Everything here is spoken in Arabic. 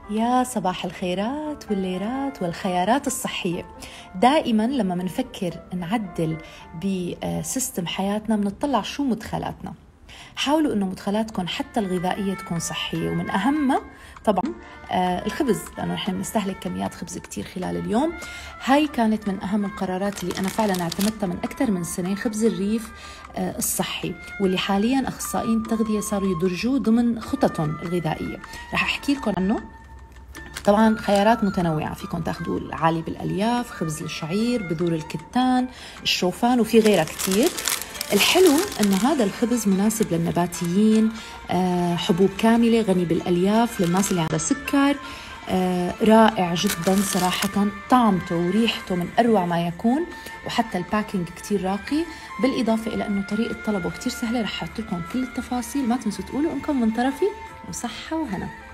يا صباح الخيرات والليرات والخيارات الصحية. دائما لما منفكر نعدل بسيستم حياتنا منطلع شو مدخلاتنا. حاولوا انه مدخلاتكم حتى الغذائية تكون صحية، ومن اهمها طبعا الخبز، لانه نحن بنستهلك كميات خبز كتير خلال اليوم. هاي كانت من اهم القرارات اللي انا فعلا اعتمدتها من اكثر من سنة، خبز الريف الصحي، واللي حاليا اخصائيين التغذية صاروا يدرجوه ضمن خططهم الغذائية. رح احكي لكم عنه. طبعا خيارات متنوعة، فيكم تاخذوا العالي بالألياف، خبز الشعير، بذور الكتان، الشوفان، وفي غيرها كتير. الحلو أنه هذا الخبز مناسب للنباتيين، حبوب كاملة، غني بالألياف، للناس اللي عندها سكر. رائع جدا صراحة، طعمته وريحته من أروع ما يكون، وحتى الباكينج كتير راقي، بالإضافة إلى أنه طريقة طلبه كتير سهلة. رح أحط لكم كل التفاصيل، ما تنسوا تقولوا إنكم من طرفي، وصحة وهنا.